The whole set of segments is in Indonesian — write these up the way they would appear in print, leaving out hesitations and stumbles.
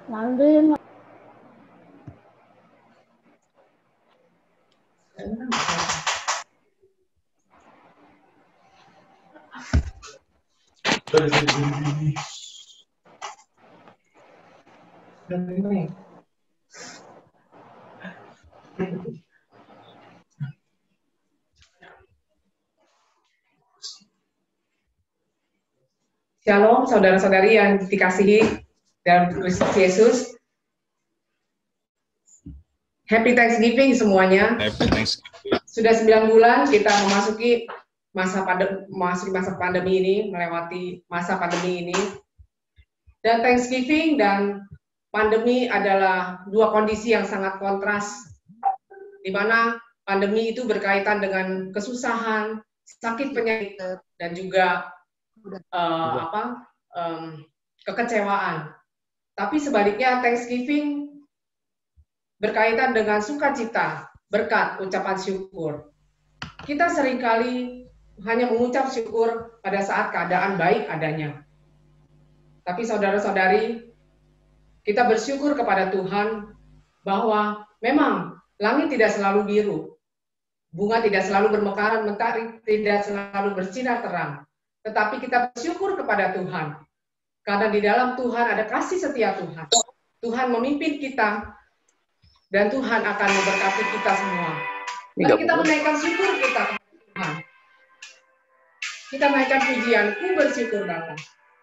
Lanjut. Shalom, saudara-saudari yang dikasihi dalam Kristus Yesus. Happy Thanksgiving semuanya. Happy Thanksgiving. Sudah 9 bulan kita memasuki masa pandemi ini, melewati masa pandemi ini. Dan Thanksgiving dan pandemi adalah dua kondisi yang sangat kontras, di mana pandemi itu berkaitan dengan kesusahan, sakit penyakit, dan juga kekecewaan. Tapi sebaliknya Thanksgiving berkaitan dengan sukacita, berkat, ucapan syukur. Kita seringkali hanya mengucap syukur pada saat keadaan baik adanya. Tapi saudara-saudari, kita bersyukur kepada Tuhan bahwa memang langit tidak selalu biru, bunga tidak selalu bermekaran mentari, tidak selalu bersinar terang. Tetapi kita bersyukur kepada Tuhan. Karena di dalam Tuhan ada kasih setia Tuhan. Tuhan memimpin kita. Dan Tuhan akan memberkati kita semua. Mari kita menaikkan syukur kita kepada Tuhan. Kita naikkan pujian, ku bersyukur Bapa.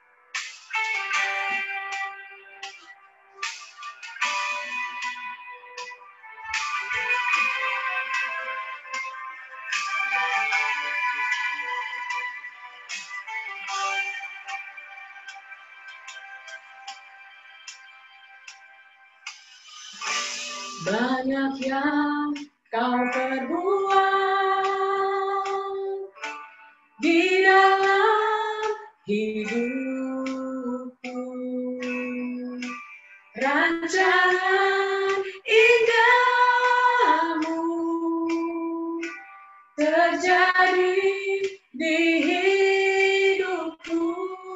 Banyak yang kau perbuat di dalam hidupku, rancangan indahmu terjadi di hidupku.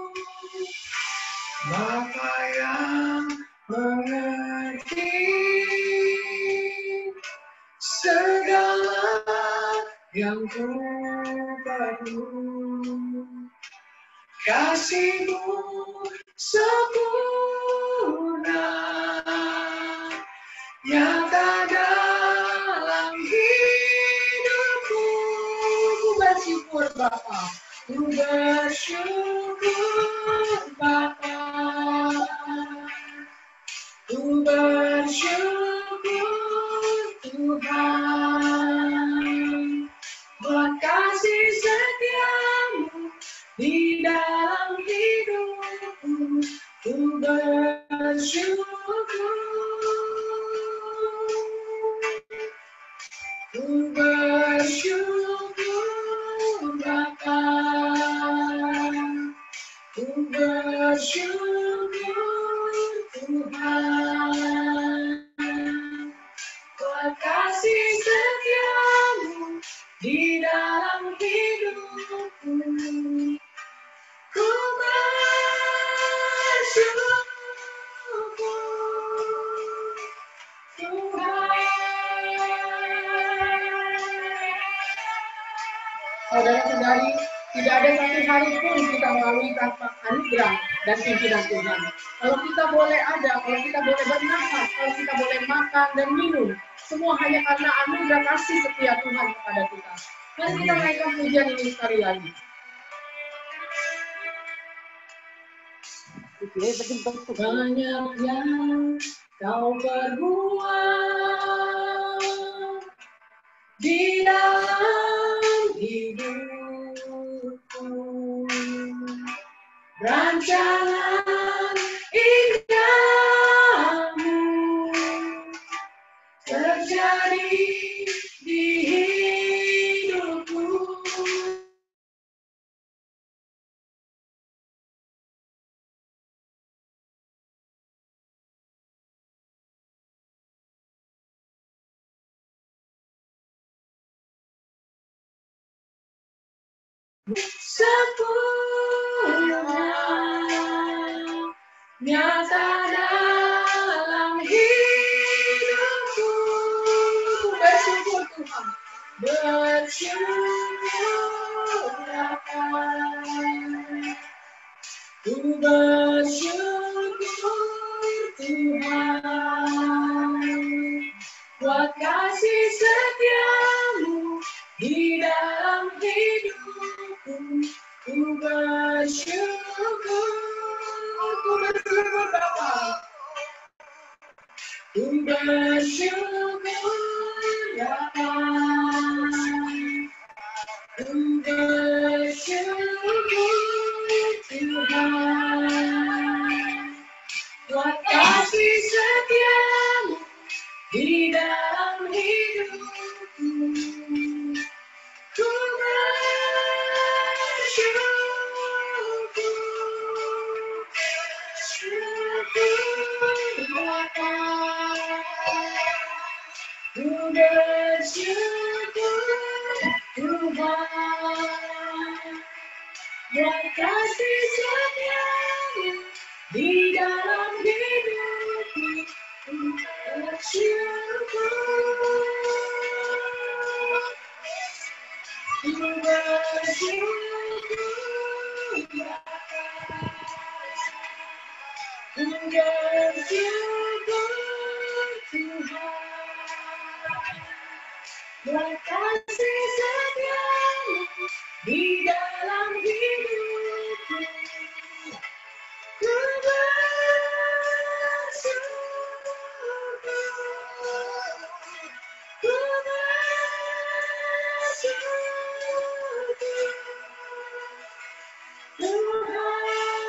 Bapa yang mengerti segala yang ku perlu, kasih-Mu sempurna nyata dalam hidupku. Ku bersyukur Bapa, ku bersyukur Bapa, ku bersyukur Tuhan, buat kasih setiamu di dalam hidupku. Ku bersyukur, ku bersyukur Bapa, ku bersyukur Tuhan, buat kasih setiamu di dalam hidupku. Ku bersyukur Tuhan. Saudara-saudari, tidak ada satu hari pun kita melalui tanpa anugerah dan pimpinan Tuhan. Kalau kita boleh ada, kalau kita boleh bernafas, kalau kita boleh makan dan minum, semua hanya karena anugerah kasih setia Tuhan kepada kita. Mari kita naikkan pujian ini sekali lagi. Banyak yang kau perbuat di dalam hidupku, rancangan indahmu terjadi di hidupku. Sempurna nyata bersyukur, ku bersyukur Tuhan, buat kasih setiamu di dalam hidupku. Ku bersyukur Bapa. Ku bersyukur Bapa. Ku bersyukur Tuhan, buat kasih setiamu di dalam hidupku. Ku bersyukur Bapa. Ku bersyukur Tuhan, buat kasih setiamu di dalam hidupku. Ku bersyukur, ku bersyukur Bapa. Ku bersyukur Tuhan, buat kasih setiamu di dalam hidupku. Ku bersyukur, ku bersyukur Tuhan.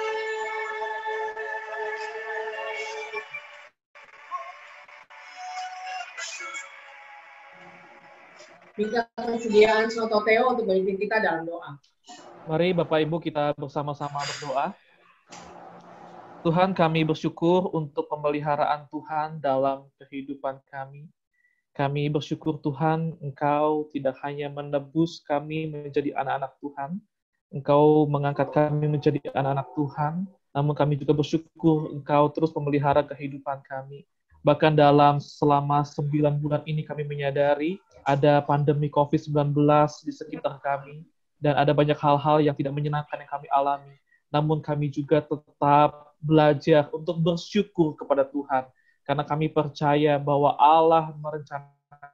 Minta kesediaan Soto Theo untuk memimpin kita dalam doa. Mari Bapak Ibu kita bersama-sama berdoa. Tuhan, kami bersyukur untuk pemeliharaan Tuhan dalam kehidupan kami. Kami bersyukur Tuhan, Engkau tidak hanya menebus kami menjadi anak-anak Tuhan, Engkau mengangkat kami menjadi anak-anak Tuhan, namun kami juga bersyukur Engkau terus memelihara kehidupan kami. Bahkan selama 9 bulan ini kami menyadari ada pandemi COVID-19 di sekitar kami, dan ada banyak hal-hal yang tidak menyenangkan yang kami alami. Namun kami juga tetap belajar untuk bersyukur kepada Tuhan, karena kami percaya bahwa Allah merencanakan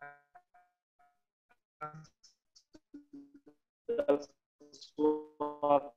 sesuatu.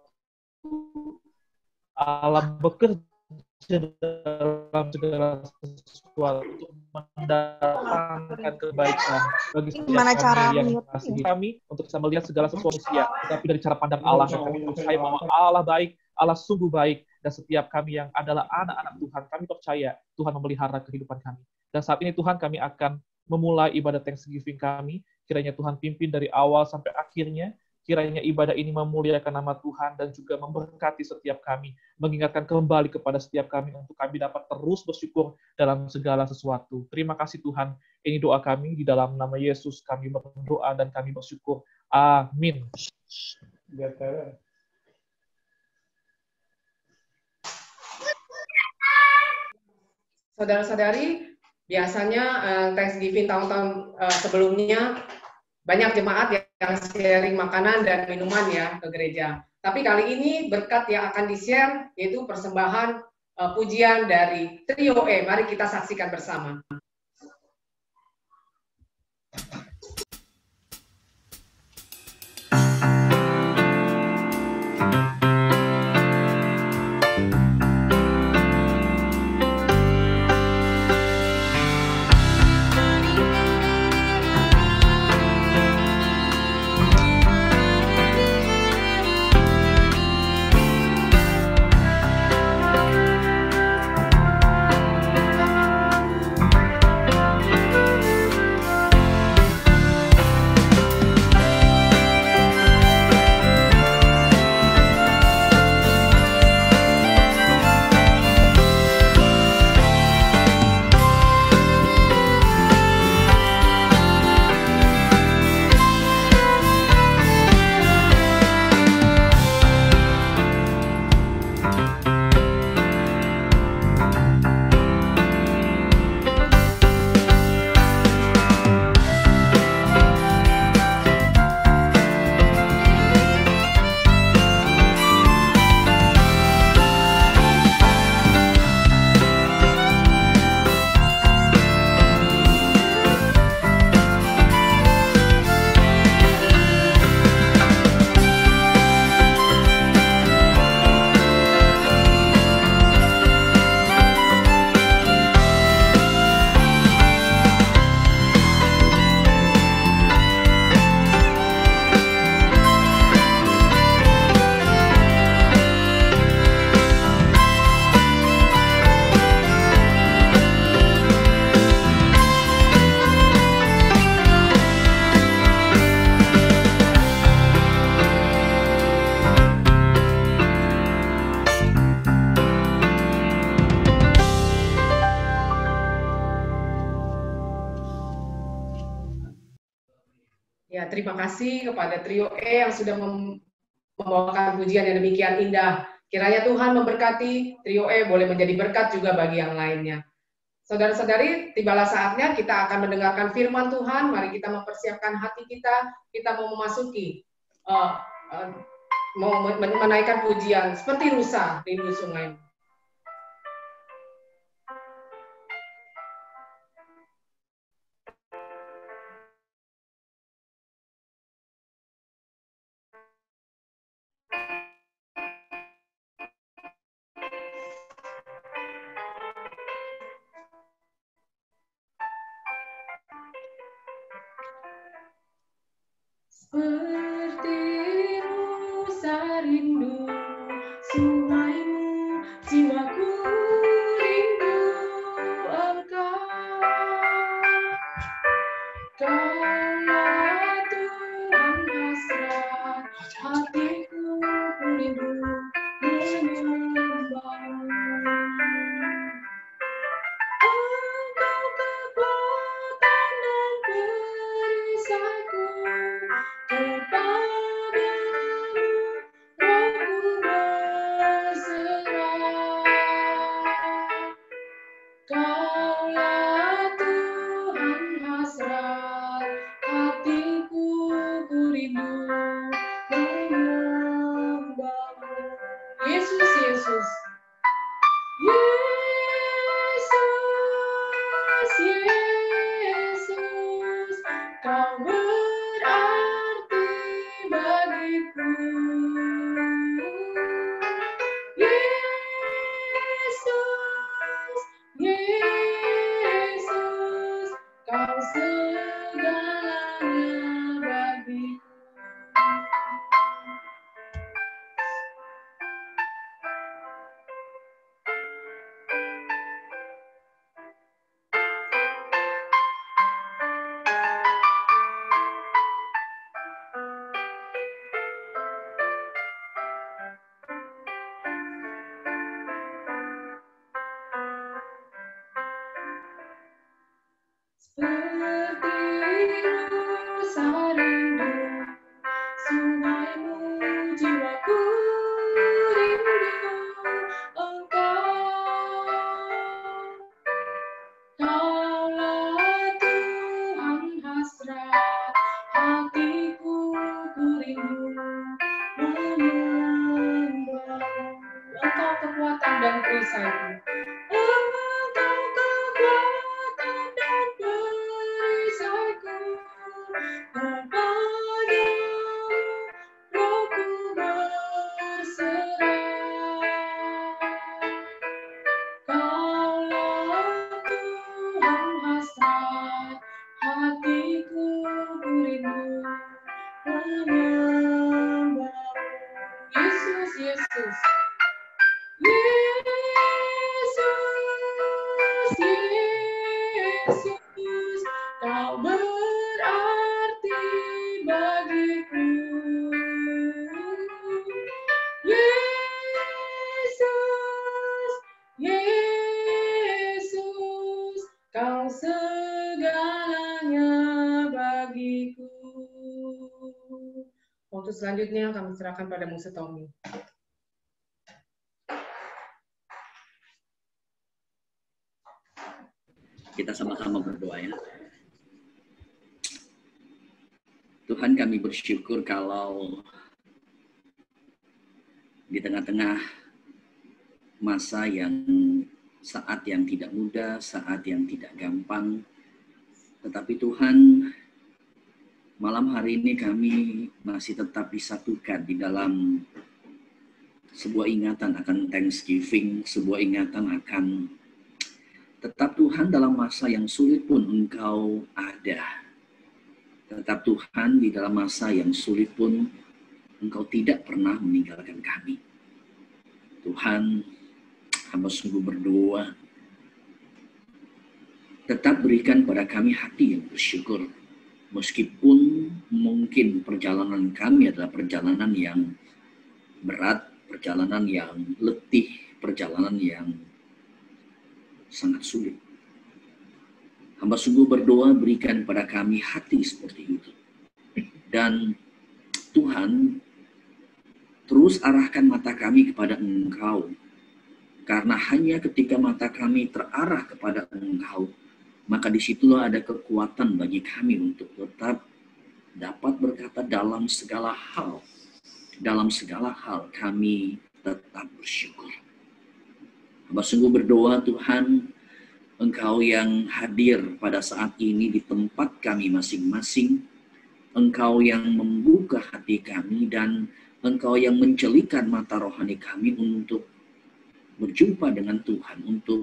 Allah bekerja dalam segala sesuatu untuk mendatangkan kebaikan bagi setiap kami yang mengasihi kami, untuk bisa melihat segala sesuatu manusia, tetapi dari cara pandang Allah. Dan kami percaya bahwa Allah baik, Allah sungguh baik, dan setiap kami yang adalah anak-anak Tuhan, kami percaya Tuhan memelihara kehidupan kami. Dan saat ini Tuhan, kami akan memulai ibadah Thanksgiving kami. Kiranya Tuhan pimpin dari awal sampai akhirnya. Kiranya ibadah ini memuliakan nama Tuhan dan juga memberkati setiap kami, mengingatkan kembali kepada setiap kami untuk kami dapat terus bersyukur dalam segala sesuatu. Terima kasih Tuhan. Ini doa kami di dalam nama Yesus. Kami berdoa dan kami bersyukur. Amin. Saudara-saudari, biasanya Thanksgiving tahun-tahun sebelumnya banyak jemaat yang sharing makanan dan minuman ya ke gereja. Tapi kali ini berkat yang akan di-share yaitu persembahan pujian dari Trio E. Mari kita saksikan bersama. Ya, terima kasih kepada Trio E yang sudah membawakan pujian yang demikian indah. Kiranya Tuhan memberkati Trio E, boleh menjadi berkat juga bagi yang lainnya. Saudara-saudari, tibalah saatnya kita akan mendengarkan firman Tuhan. Mari kita mempersiapkan hati kita. Kita mau memasuki, mau menaikkan pujian seperti rusa rindu sungai. Seperti rusa rindu sungaimu, jiwaku rindu Engkau. Kaulah Tuhan hasrat hatiku, ku rindu menyembahmu. Engkau kekuatan dan perisaiku, kepadamu rohku berserah. Kaulah Tuhan hasrat hatiku, ku rindu menyembahmu. Yesus, Yesus. Yesus, Kau berarti bagiku. Yesus, Yesus, Kau segalanya bagiku. Seperti rusa rindu sungaimu, jiwaku rindu Engkau. Kaulah Tuhan hasrat hatiku, ku rindu menyembahmu. Engkau kekuatan dan perisaiku. Engkau kekuatan dan perisaiku, kepadamu rohku berserah. Kaulah Tuhan hasrat hatiku, ku rindu menyembahmu. Yesus, Yesus. Yesus, Yesus, Kau berarti bagiku. Yesus, Yesus, Kau segalanya bagiku. Waktu selanjutnya kami serahkan pada Musa Tommy. Kita sama-sama berdoa ya. Tuhan, kami bersyukur kalau di tengah-tengah masa saat yang tidak mudah, saat yang tidak gampang, tetapi Tuhan, malam hari ini kami masih tetap disatukan di dalam sebuah ingatan akan Thanksgiving, sebuah ingatan akan tetap Tuhan dalam masa yang sulit pun Engkau ada. Tetap Tuhan di dalam masa yang sulit pun Engkau tidak pernah meninggalkan kami. Tuhan, hamba sungguh berdoa, tetap berikan pada kami hati yang bersyukur. Meskipun mungkin perjalanan kami adalah perjalanan yang berat, perjalanan yang letih, perjalanan yang sangat sulit. Hamba sungguh berdoa berikan pada kami hati seperti itu. Dan Tuhan, terus arahkan mata kami kepada Engkau. Karena hanya ketika mata kami terarah kepada Engkau, maka disitulah ada kekuatan bagi kami untuk tetap dapat berkata dalam segala hal. Dalam segala hal kami tetap bersyukur. Hamba sungguh berdoa Tuhan, Engkau yang hadir pada saat ini di tempat kami masing-masing, Engkau yang membuka hati kami dan Engkau yang mencelikan mata rohani kami untuk berjumpa dengan Tuhan, untuk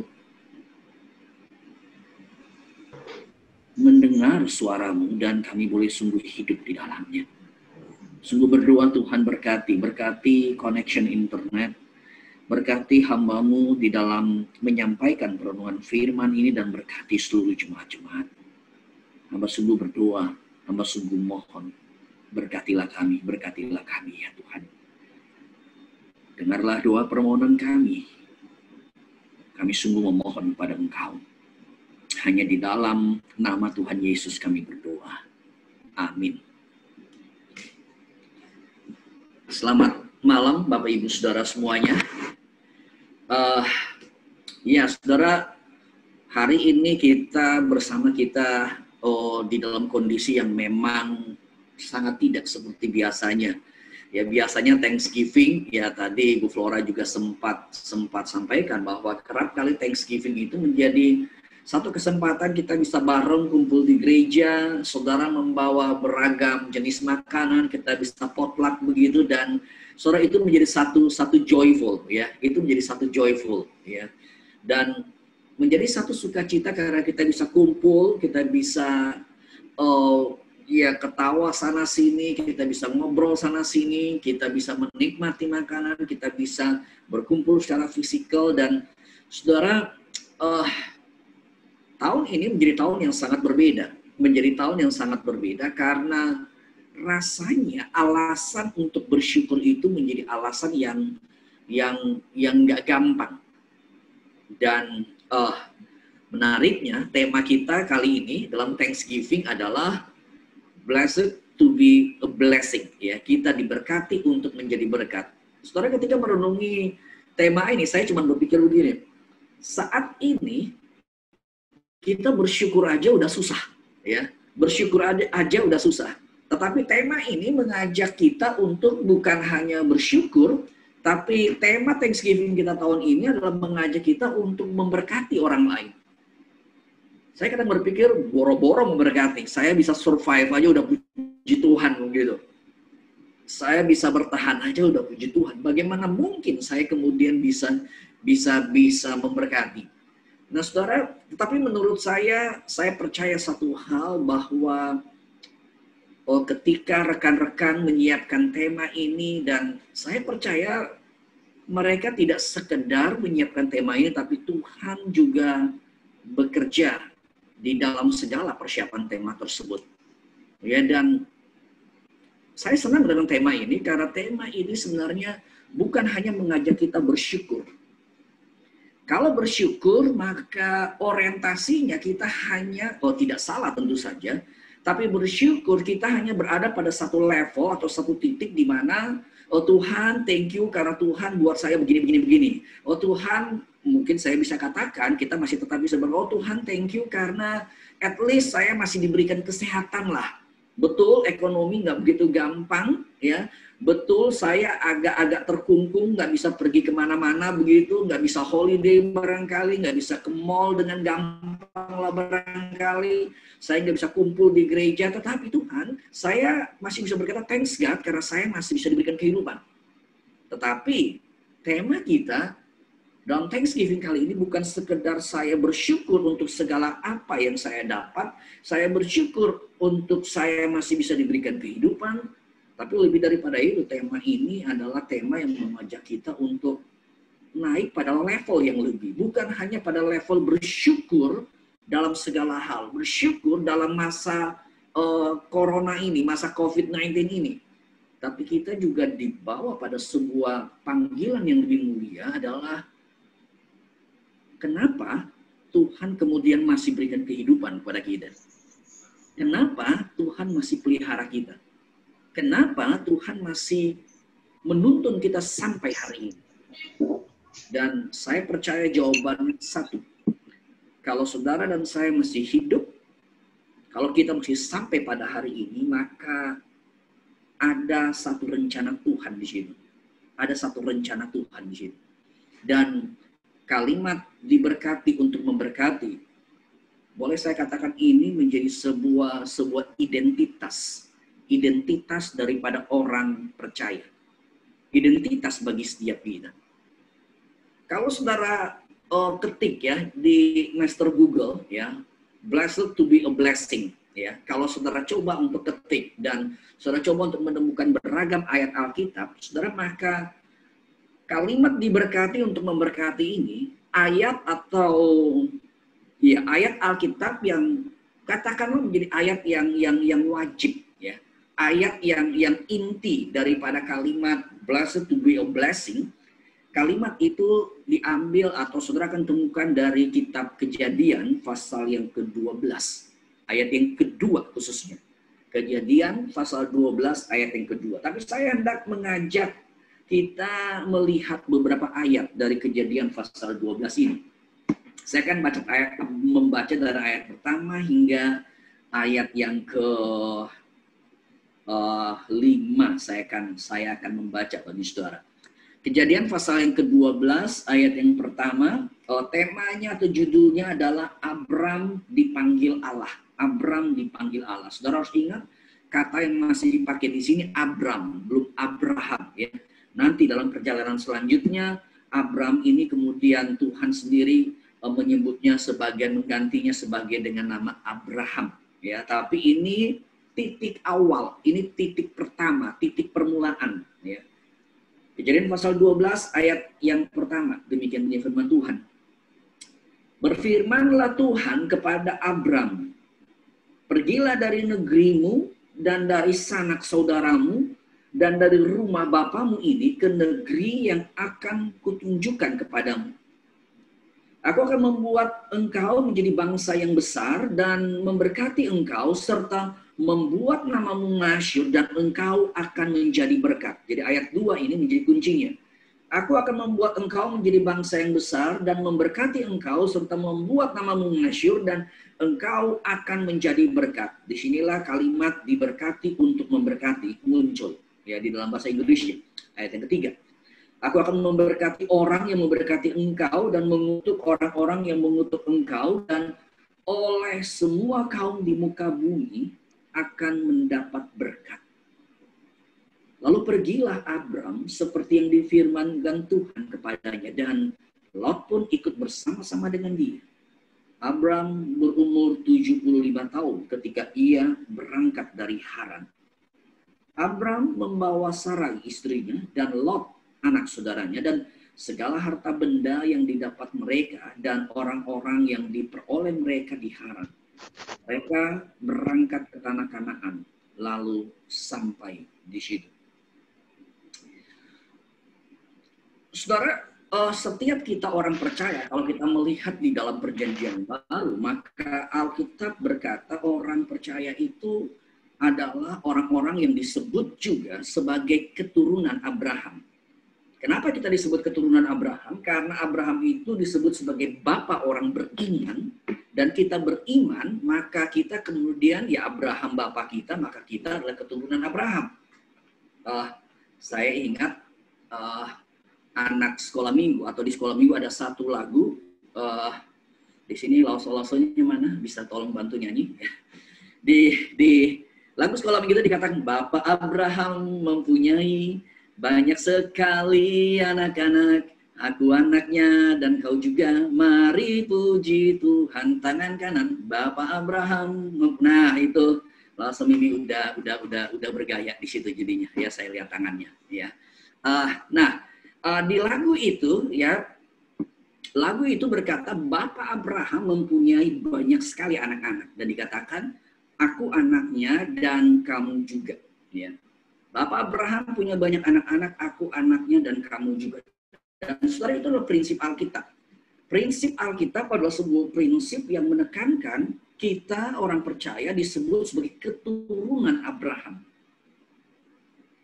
mendengar suara-Mu dan kami boleh sungguh hidup di dalamnya. Sungguh berdoa Tuhan berkati connection internet, berkati hamba-Mu di dalam menyampaikan perenungan firman ini dan berkati seluruh jemaat-jemaat. Hamba sungguh berdoa, hamba sungguh mohon, berkatilah kami ya Tuhan. Dengarlah doa permohonan kami. Kami sungguh memohon pada Engkau. Hanya di dalam nama Tuhan Yesus kami berdoa. Amin. Selamat malam Bapak Ibu Saudara semuanya. Ya saudara, hari ini kita bersama kita di dalam kondisi yang memang sangat tidak seperti biasanya. Ya biasanya Thanksgiving, ya tadi Ibu Flora juga sempat sampaikan bahwa kerap kali Thanksgiving itu menjadi satu kesempatan kita bisa bareng kumpul di gereja, saudara membawa beragam jenis makanan, kita bisa potluck begitu, dan saudara itu menjadi satu joyful, ya, itu menjadi satu joyful, ya, dan menjadi satu sukacita karena kita bisa kumpul, kita bisa ya ketawa sana sini, kita bisa ngobrol sana sini, kita bisa menikmati makanan, kita bisa berkumpul secara fisikal, dan saudara tahun ini menjadi tahun yang sangat berbeda karena rasanya alasan untuk bersyukur itu menjadi alasan yang nggak gampang. Dan menariknya tema kita kali ini dalam Thanksgiving adalah blessed to be a blessing, ya, kita diberkati untuk menjadi berkat. Saudara, ketika merenungi tema ini saya cuma berpikir begini, saat ini kita bersyukur aja udah susah, ya. Bersyukur aja udah susah. Tetapi tema ini mengajak kita untuk bukan hanya bersyukur, tapi tema Thanksgiving kita tahun ini adalah mengajak kita untuk memberkati orang lain. Saya kadang berpikir boro-boro memberkati. Saya bisa survive aja udah puji Tuhan begitu. Saya bisa bertahan aja udah puji Tuhan. Bagaimana mungkin saya kemudian bisa memberkati? Nah saudara, tetapi menurut saya percaya satu hal bahwa ketika rekan-rekan menyiapkan tema ini, dan saya percaya mereka tidak sekedar menyiapkan tema ini, tapi Tuhan juga bekerja di dalam segala persiapan tema tersebut. Ya, dan saya senang dengan tema ini karena tema ini sebenarnya bukan hanya mengajak kita bersyukur. Kalau bersyukur, maka orientasinya kita hanya, tidak salah tentu saja, tapi bersyukur kita hanya berada pada satu level atau satu titik di mana, oh Tuhan, thank you karena Tuhan buat saya begini. Oh Tuhan, mungkin saya bisa katakan, kita masih tetap bisa berkata, oh Tuhan, thank you karena at least saya masih diberikan kesehatan lah. Betul, ekonomi nggak begitu gampang, ya. Betul, saya agak-agak terkungkung, nggak bisa pergi kemana-mana begitu, nggak bisa holiday barangkali, nggak bisa ke mall dengan gampang lah barangkali, saya nggak bisa kumpul di gereja, tetapi Tuhan, saya masih bisa berkata thanks God karena saya masih bisa diberikan kehidupan. Tetapi tema kita dalam Thanksgiving kali ini bukan sekedar saya bersyukur untuk segala apa yang saya dapat, saya bersyukur untuk saya masih bisa diberikan kehidupan, tapi lebih daripada itu, tema ini adalah tema yang mengajak kita untuk naik pada level yang lebih. Bukan hanya pada level bersyukur dalam segala hal. Bersyukur dalam masa corona ini, masa COVID-19 ini. Tapi kita juga dibawa pada sebuah panggilan yang lebih mulia adalah kenapa Tuhan kemudian masih berikan kehidupan kepada kita. Kenapa Tuhan masih pelihara kita. kenapa Tuhan masih menuntun kita sampai hari ini. Dan saya percaya jawabannya satu. Kalau saudara dan saya masih hidup, kalau kita masih sampai pada hari ini, maka ada satu rencana Tuhan di sini. Ada satu rencana Tuhan di sini. Dan kalimat diberkati untuk memberkati, boleh saya katakan ini menjadi sebuah identitas. Identitas daripada orang percaya. Identitas bagi setiap kita. Kalau saudara ketik ya di Master Google ya, blessed to be a blessing ya. Kalau saudara coba untuk ketik dan saudara coba untuk menemukan beragam ayat Alkitab, saudara, maka kalimat diberkati untuk memberkati ini ayat atau ya ayat Alkitab yang katakanlah menjadi ayat yang wajib ya. Ayat yang inti daripada kalimat blessed to be a blessing. Kalimat itu diambil atau saudara akan temukan dari kitab Kejadian pasal yang ke-12. Ayat yang kedua khususnya. Kejadian pasal 12 ayat yang kedua. Tapi saya hendak mengajak kita melihat beberapa ayat dari Kejadian pasal 12 ini. Saya akan membaca dari ayat pertama hingga ayat yang ke-5. Saya akan membaca bagi saudara. Kejadian pasal yang ke-12 ayat yang pertama, temanya atau judulnya adalah Abram dipanggil Allah. Abram dipanggil Allah. Saudara harus ingat kata yang masih dipakai di sini Abram, belum Abraham ya. Nanti dalam perjalanan selanjutnya Abram ini kemudian Tuhan sendiri menyebutnya menggantinya sebagai dengan nama Abraham ya. Tapi ini titik awal, ini titik pertama, titik permulaan ya. Kejadian pasal 12 ayat yang pertama, demikian bunyi firman Tuhan. Berfirmanlah Tuhan kepada Abram, pergilah dari negerimu dan dari sanak saudaramu dan dari rumah bapamu ini ke negeri yang akan kutunjukkan kepadamu. Aku akan membuat engkau menjadi bangsa yang besar dan memberkati engkau serta membuat namamu masyhur dan engkau akan menjadi berkat. Jadi ayat 2 ini menjadi kuncinya. Aku akan membuat engkau menjadi bangsa yang besar dan memberkati engkau serta membuat namamu masyhur dan engkau akan menjadi berkat. Disinilah kalimat diberkati untuk memberkati muncul ya di dalam bahasa Inggrisnya. Ayat yang ketiga. Aku akan memberkati orang yang memberkati engkau dan mengutuk orang-orang yang mengutuk engkau, dan oleh semua kaum di muka bumi akan mendapat berkat. Lalu pergilah Abram seperti yang difirmankan Tuhan kepadanya, dan Lot pun ikut bersama-sama dengan dia. Abram berumur 75 tahun ketika ia berangkat dari Haran. Abram membawa Sarai istrinya dan Lot anak saudaranya dan segala harta benda yang didapat mereka dan orang-orang yang diperoleh mereka di Haran. Mereka berangkat ke tanah Kanaan lalu sampai di situ. Saudara, setiap kita orang percaya, kalau kita melihat di dalam perjanjian baru, maka Alkitab berkata orang percaya itu adalah orang-orang yang disebut juga sebagai keturunan Abraham. Kenapa kita disebut keturunan Abraham? Karena Abraham itu disebut sebagai bapa orang beriman, dan kita beriman, maka kita kemudian, ya Abraham bapa kita, maka kita adalah keturunan Abraham. Saya ingat anak sekolah minggu, atau di sekolah minggu ada satu lagu, di sini lawas-lawasnya mana? Bisa tolong bantu nyanyi? Di lagu sekolah minggu itu dikatakan, Bapak Abraham mempunyai banyak sekali anak-anak, aku anaknya dan kau juga, mari puji Tuhan, tangan kanan Bapak Abraham. Nah itu lawas minggu udah bergaya di situ jadinya ya, saya lihat tangannya ya. Di lagu itu ya, lagu itu berkata Bapak Abraham mempunyai banyak sekali anak-anak, dan dikatakan aku anaknya dan kamu juga ya. Bapak Abraham punya banyak anak-anak, aku anaknya dan kamu juga. Dan saudara, itu adalah prinsip Alkitab. Prinsip Alkitab adalah sebuah prinsip yang menekankan kita orang percaya disebut sebagai keturunan Abraham.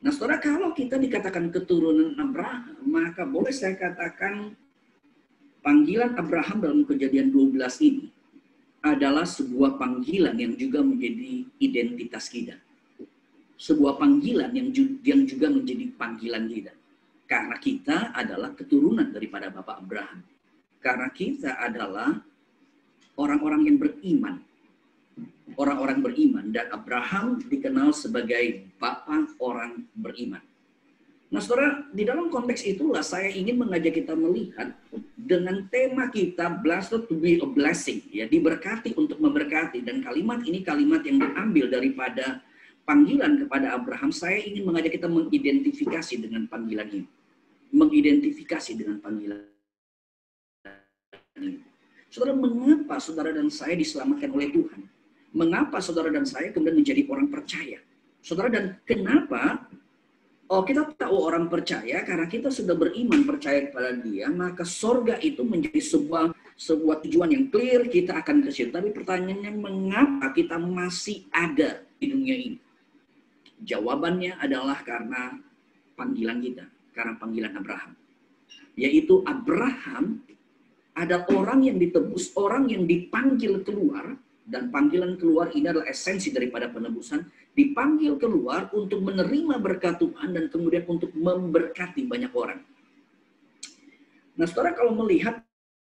Nah, saudara, kalau kita dikatakan keturunan Abraham, maka boleh saya katakan panggilan Abraham dalam Kejadian 12 ini adalah sebuah panggilan yang juga menjadi identitas kita. Sebuah panggilan yang juga menjadi panggilan kita. Karena kita adalah keturunan daripada Bapak Abraham. Karena kita adalah orang-orang yang beriman. Orang-orang beriman, dan Abraham dikenal sebagai Bapak orang beriman. Nah, saudara, di dalam konteks itulah saya ingin mengajak kita melihat dengan tema kita blessed to be a blessing, ya, diberkati untuk memberkati. Dan kalimat ini kalimat yang diambil daripada panggilan kepada Abraham. Saya ingin mengajak kita mengidentifikasi dengan panggilan ini, mengidentifikasi dengan panggilan ini. Saudara, mengapa saudara dan saya diselamatkan oleh Tuhan? Mengapa saudara dan saya kemudian menjadi orang percaya? Saudara, dan kenapa kita tahu orang percaya? Karena kita sudah beriman percaya kepada Dia, maka sorga itu menjadi sebuah tujuan yang clear, kita akan ke situ. Tapi pertanyaannya, mengapa kita masih ada di dunia ini? Jawabannya adalah karena panggilan kita, karena panggilan Abraham. Yaitu Abraham ada orang yang ditebus, orang yang dipanggil keluar. Dan panggilan keluar ini adalah esensi daripada penebusan. Dipanggil keluar untuk menerima berkat Tuhan dan kemudian untuk memberkati banyak orang. Nah, saudara, kalau melihat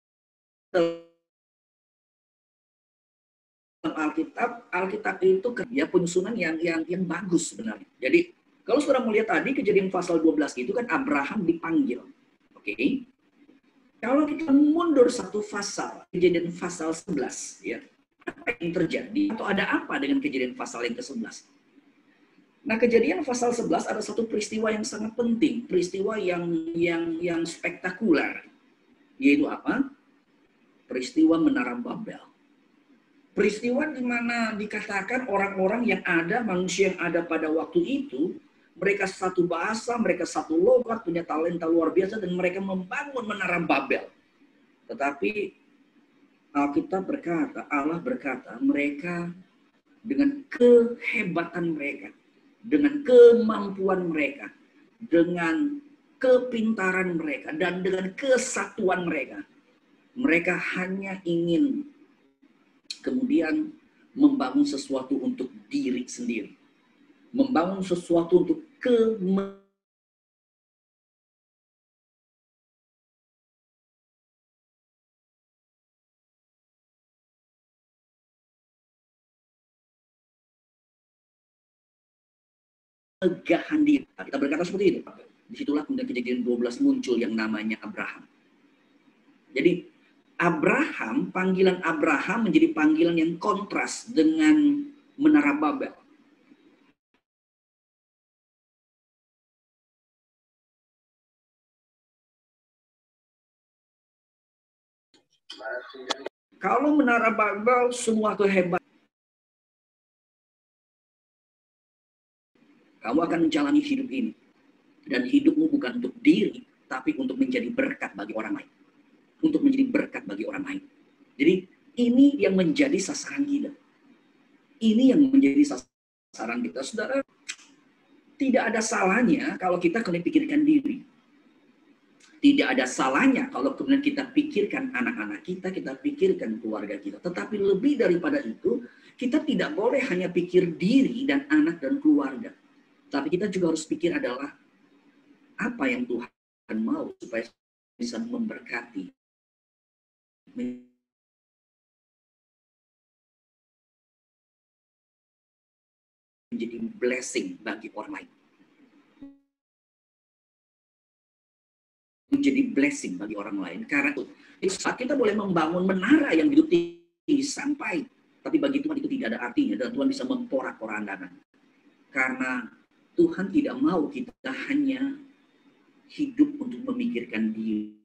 Alkitab itu ya penyusunan yang bagus sebenarnya. Jadi kalau saudara melihat tadi Kejadian pasal 12 itu kan Abraham dipanggil. Oke. Kalau kita mundur satu pasal, Kejadian pasal 11 ya. Apa yang terjadi atau ada apa dengan Kejadian pasal yang ke-11? Nah, Kejadian pasal 11 ada satu peristiwa yang sangat penting, peristiwa yang spektakuler. Yaitu apa? Peristiwa Menara Babel. Peristiwa di mana dikatakan orang-orang yang ada, manusia yang ada pada waktu itu, mereka satu bahasa, mereka satu logat, punya talenta luar biasa, dan mereka membangun Menara Babel. Tetapi Alkitab berkata, Allah berkata, mereka dengan kehebatan mereka, dengan kemampuan mereka, dengan kepintaran mereka, dan dengan kesatuan mereka, mereka hanya ingin kemudian membangun sesuatu untuk diri sendiri. Membangun sesuatu untuk kemegahan diri. Kita berkata seperti itu. Disitulah kemudian Kejadian 12 muncul yang namanya Abraham. Jadi Abraham, panggilan Abraham menjadi panggilan yang kontras dengan Menara Babel. Kalau Menara Babel semua kehebatan, kamu akan menjalani hidup ini. Dan hidupmu bukan untuk diri, tapi untuk menjadi berkat bagi orang lain. Untuk menjadi berkat bagi orang lain. Jadi ini yang menjadi sasaran kita. Ini yang menjadi sasaran kita. Saudara, tidak ada salahnya kalau kita kalian pikirkan diri. Tidak ada salahnya kalau kemudian kita pikirkan anak-anak kita, kita pikirkan keluarga kita. Tetapi lebih daripada itu, kita tidak boleh hanya pikir diri dan anak dan keluarga. Tapi kita juga harus pikir adalah apa yang Tuhan mau supaya bisa memberkati. Menjadi blessing bagi orang lain. Menjadi blessing bagi orang lain. Karena saat kita boleh membangun menara yang begitu tinggi sampai, tapi bagi Tuhan itu tidak ada artinya dan Tuhan bisa memporak-porandakan. Karena Tuhan tidak mau kita hanya hidup untuk memikirkan diri.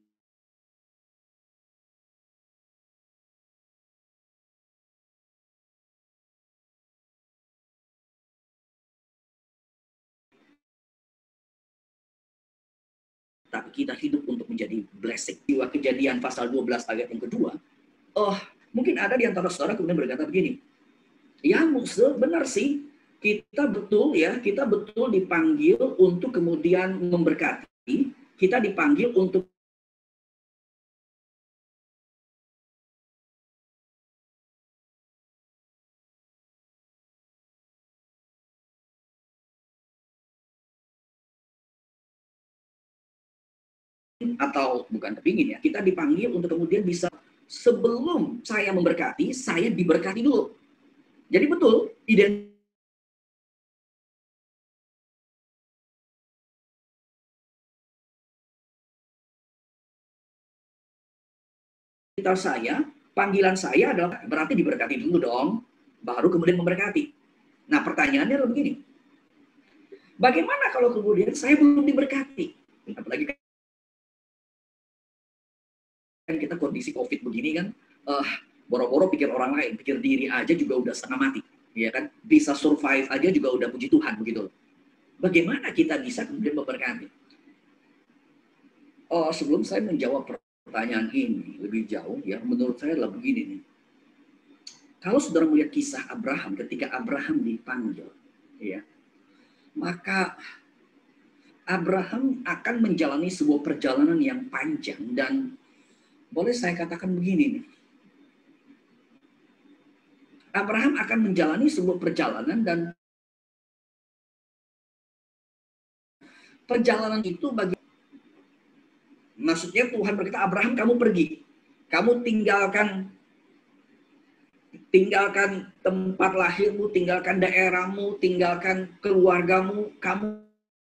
Tapi kita hidup untuk menjadi blessing. Kejadian pasal 12 ayat yang kedua. Mungkin ada di antara saudara kemudian berkata begini. Ya Musa, benar sih. kita betul dipanggil untuk kemudian memberkati, kita dipanggil untuk atau bukan kepingin ya, kita dipanggil untuk kemudian bisa sebelum saya memberkati, saya diberkati dulu. Jadi betul, identitas saya, panggilan saya adalah berarti diberkati dulu dong, baru kemudian memberkati. Nah pertanyaannya adalah begini, bagaimana kalau kemudian saya belum diberkati? Apalagi kan kita kondisi COVID begini kan, boro-boro pikir orang lain, pikir diri aja juga udah setengah mati, ya kan? Bisa survive aja juga udah puji Tuhan begitu. Bagaimana kita bisa kemudian memberkati? Sebelum saya menjawab pertanyaan ini lebih jauh, ya menurut saya adalah begini nih. Kalau saudara melihat kisah Abraham, ketika Abraham dipanggil, ya, maka Abraham akan menjalani sebuah perjalanan yang panjang dan boleh saya katakan begini nih. Abraham akan menjalani sebuah perjalanan dan perjalanan itu maksudnya Tuhan berkata, Abraham kamu pergi. Kamu tinggalkan tempat lahirmu, tinggalkan daerahmu, tinggalkan keluargamu, kamu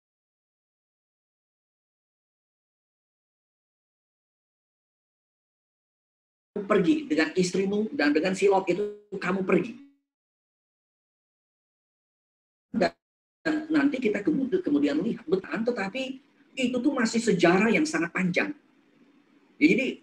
pergi dengan istrimu dan dengan si Lot itu kamu pergi. Dan nanti kita kemudian lihat betul, tetapi itu tuh masih sejarah yang sangat panjang. Ya, jadi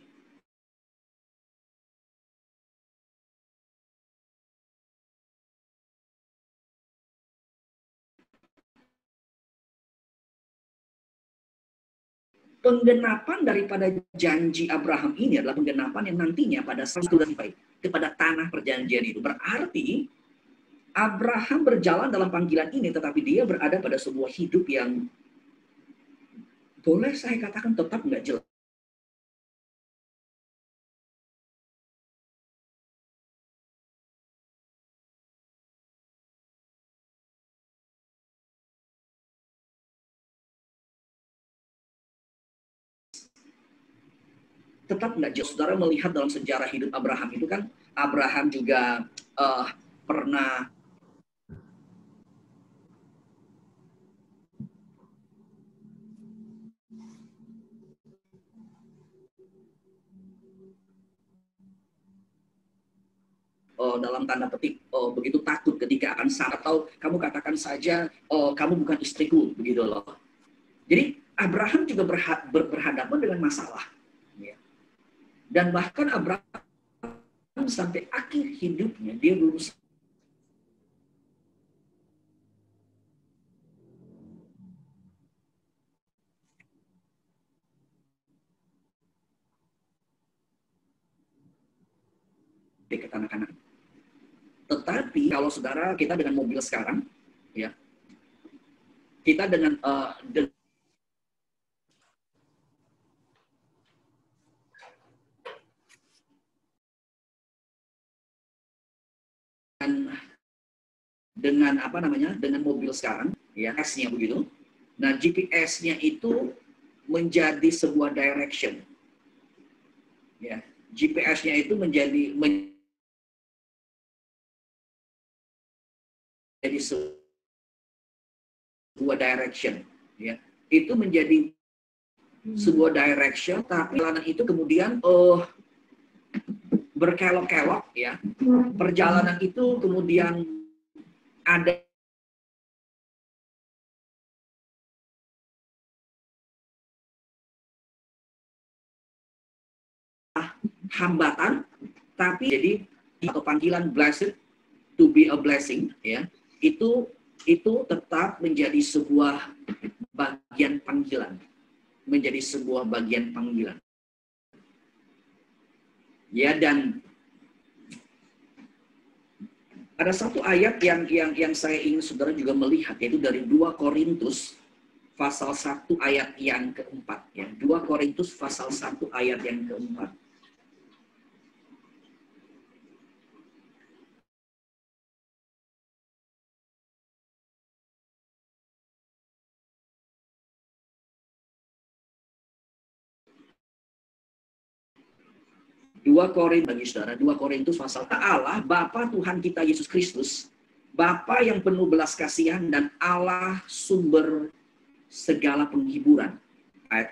penggenapan daripada janji Abraham ini adalah penggenapan yang nantinya pada saat itu sampai kepada tanah perjanjian itu. Berarti Abraham berjalan dalam panggilan ini, tetapi dia berada pada sebuah hidup yang boleh saya katakan tetap nggak jelas. Tetap nggak jelas. Saudara melihat dalam sejarah hidup Abraham itu kan, Abraham juga pernah dalam tanda petik begitu takut ketika akan Sarah, atau kamu katakan saja kamu bukan istriku, begitu loh. Jadi Abraham juga berhadapan dengan masalah, ya. Dan bahkan Abraham sampai akhir hidupnya dia berusaha ke anak-anak. Tetapi kalau saudara kita dengan mobil sekarang, ya, kita dengan dengan apa namanya, dengan mobil sekarang, ya, GPS-nya begitu. Nah, GPS-nya itu menjadi sebuah direction, ya. GPS-nya itu menjadi sebuah direction, ya. Itu menjadi sebuah direction, tapi perjalanan itu kemudian berkelok-kelok, ya. Perjalanan itu kemudian ada hambatan, tapi jadi atau panggilan blessed to be a blessing, ya, itu tetap menjadi sebuah bagian panggilan, menjadi sebuah bagian panggilan, ya. Dan Ada satu ayat yang saya ingin saudara juga melihat, yaitu dari 2 Korintus pasal 1 ayat yang keempat. Ya. 2 Korintus pasal 1 ayat yang keempat. Bagi saudara, 2 Korintus pasal Allah, Bapa Tuhan kita Yesus Kristus, Bapa yang penuh belas kasihan dan Allah sumber segala penghiburan. Ayat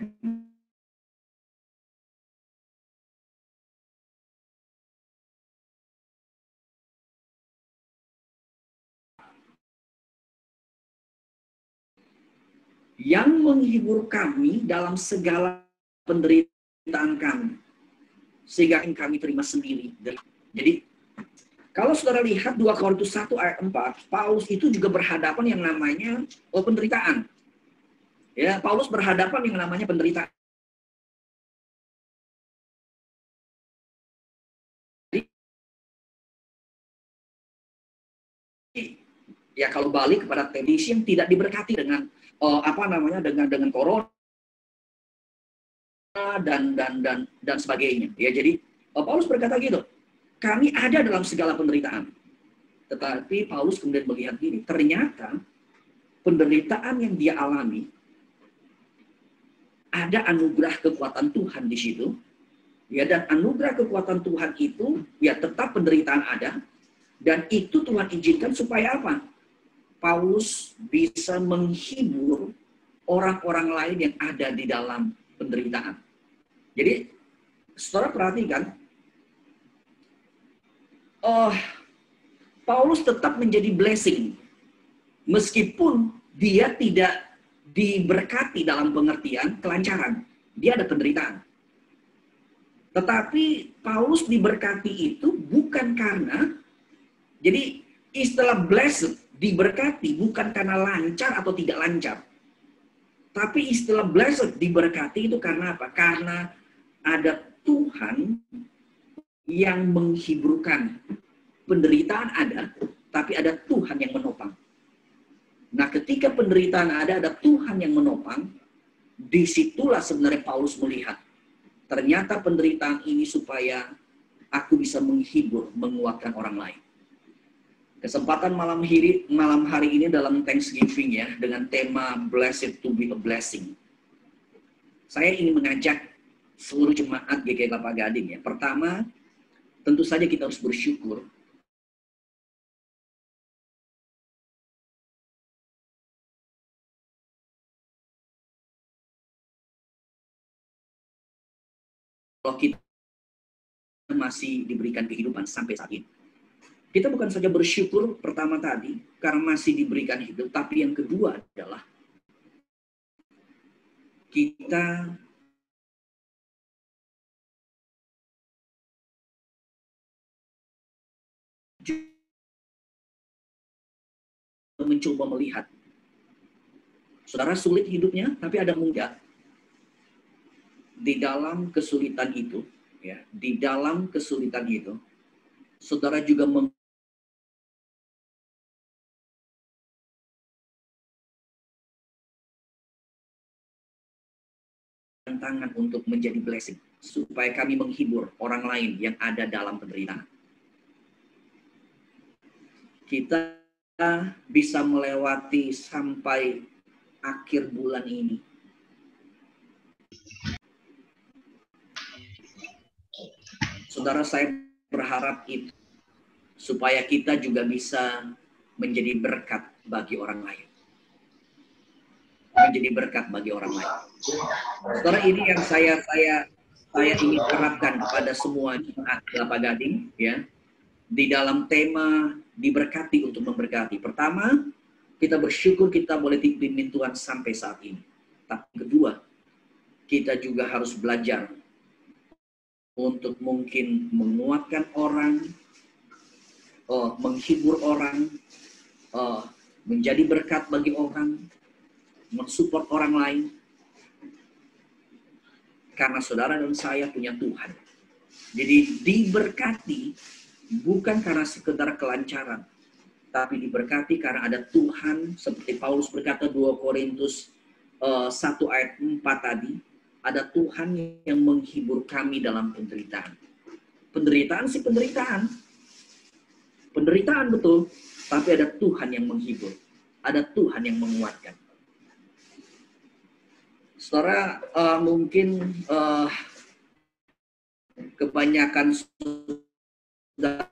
yang menghibur kami dalam segala penderitaan kami, sehingga kami terima sendiri. Jadi, kalau saudara lihat 2 Korintus 1 ayat 4, Paulus itu juga berhadapan yang namanya penderitaan. Ya, Paulus berhadapan yang namanya penderitaan. Ya, kalau balik kepada kondisi yang tidak diberkati dengan dengan corona dan sebagainya. Ya, jadi Paulus berkata gitu, kami ada dalam segala penderitaan. Tetapi Paulus kemudian melihat gini, ternyata penderitaan yang dia alami, ada anugerah kekuatan Tuhan di situ. Ya, dan anugerah kekuatan Tuhan itu, ya tetap penderitaan ada. Dan itu Tuhan izinkan supaya apa? Paulus bisa menghibur orang-orang lain yang ada di dalam penderitaan. Jadi, saudara perhatikan, Paulus tetap menjadi blessing. Meskipun dia tidak diberkati dalam pengertian kelancaran. Dia ada penderitaan. Tetapi Paulus diberkati itu bukan karena, jadi istilah blessed, diberkati bukan karena lancar atau tidak lancar. Tapi istilah blessed, diberkati itu karena apa? Karena ada Tuhan yang menghiburkan. Penderitaan ada, tapi ada Tuhan yang menopang. Nah, ketika penderitaan ada Tuhan yang menopang, disitulah sebenarnya Paulus melihat, ternyata penderitaan ini supaya aku bisa menghibur, menguatkan orang lain. Kesempatan malam hari ini dalam Thanksgiving ya, dengan tema Blessed to be a Blessing. Saya ingin mengajak seluruh jemaat GKI Kelapa Gading ya. Pertama, tentu saja kita harus bersyukur. Kalau kita masih diberikan kehidupan sampai saat ini. Kita bukan saja bersyukur pertama tadi karena masih diberikan hidup, tapi yang kedua adalah kita mencoba melihat. Saudara sulit hidupnya, tapi ada mudah. Di dalam kesulitan itu, ya, di dalam kesulitan itu, saudara juga tangan untuk menjadi blessing, supaya kami menghibur orang lain yang ada dalam penderitaan. Kita bisa melewati sampai akhir bulan ini. Saudara, saya berharap itu supaya kita juga bisa menjadi berkat bagi orang lain. Menjadi berkat bagi orang lain. Saudara, ini yang saya ingin terapkan kepada semua jemaat Kelapa Gading ya. Di dalam tema diberkati untuk memberkati. Pertama, kita bersyukur kita boleh dipimpin Tuhan sampai saat ini. Tapi kedua, kita juga harus belajar untuk mungkin menguatkan orang, menghibur orang, menjadi berkat bagi orang, mensupport orang lain. Karena saudara dan saya punya Tuhan. Jadi diberkati bukan karena sekedar kelancaran, tapi diberkati karena ada Tuhan, seperti Paulus berkata 2 Korintus 1 ayat 4 tadi, ada Tuhan yang menghibur kami dalam penderitaan. Penderitaan sih penderitaan. Penderitaan betul, tapi ada Tuhan yang menghibur. Ada Tuhan yang menguatkan. Saudara, mungkin kebanyakan saudara